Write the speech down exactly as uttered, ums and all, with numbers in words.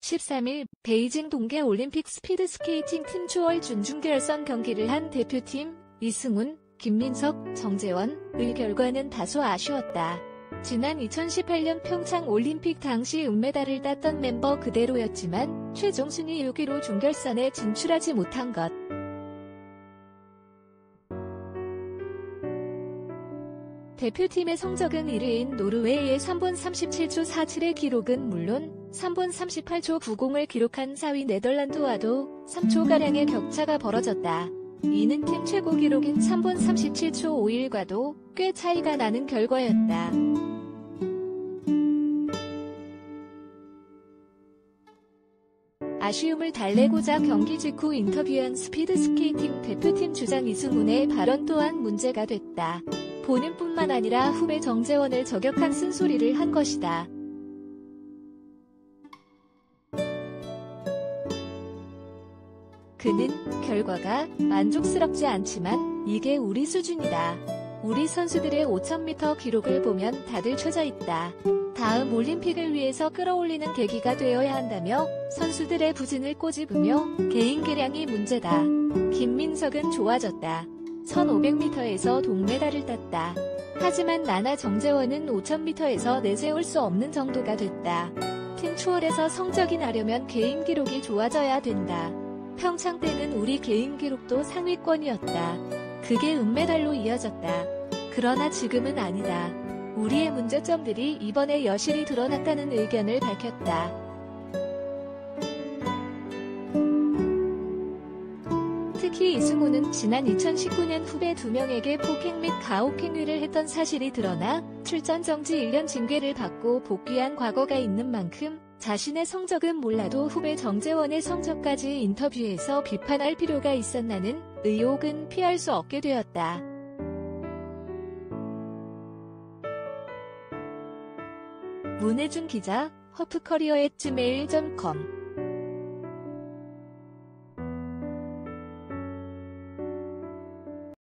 십삼 일 베이징 동계올림픽 스피드스케이팅 팀 초월 준중결선 경기를 한 대표팀 이승훈, 김민석, 정재원의 결과는 다소 아쉬웠다. 지난 이천십팔 년 평창 올림픽 당시 은메달을 땄던 멤버 그대로였지만 최종 순위 육 위로 준결선에 진출하지 못한 것. 대표팀의 성적은 일 위인 노르웨이의 삼 분 삼십칠 초 사십칠의 기록은 물론 삼 분 삼십팔 초 구십을 기록한 사 위 네덜란드와도 삼 초가량의 격차가 벌어졌다. 이는 팀 최고 기록인 삼 분 삼십칠 초 오십일과도 꽤 차이가 나는 결과였다. 아쉬움을 달래고자 경기 직후 인터뷰한 스피드스케이팅 대표팀 주장 이승훈의 발언 또한 문제가 됐다. 본인뿐만 아니라 후배 정재원을 저격한 쓴소리를 한 것이다. 그는 결과가 만족스럽지 않지만 이게 우리 수준이다. 우리 선수들의 오천 미터 기록을 보면 다들 처져 있다. 다음 올림픽을 위해서 끌어올리는 계기가 되어야 한다며 선수들의 부진을 꼬집으며 개인 기량이 문제다. 김민석은 좋아졌다. 천오백 미터에서 동메달을 땄다. 하지만 나나 정재원은 오천 미터에서 내세울 수 없는 정도가 됐다. 팀 초월에서 성적이 나려면 개인 기록이 좋아져야 된다. 평창 때는 우리 개인 기록도 상위권이었다. 그게 은메달로 이어졌다. 그러나 지금은 아니다. 우리의 문제점들이 이번에 여실히 드러났다는 의견을 밝혔다. 특히 이승훈은 지난 이천십구 년 후배 두 명에게 폭행 및 가혹 행위를 했던 사실이 드러나 출전 정지 일 년 징계를 받고 복귀한 과거가 있는 만큼 자신의 성적은 몰라도 후배 정재원의 성적까지 인터뷰에서 비판할 필요가 있었나는 의혹은 피할 수 없게 되었다. 문혜준 기자, 허프커리어 앳 지메일 닷 컴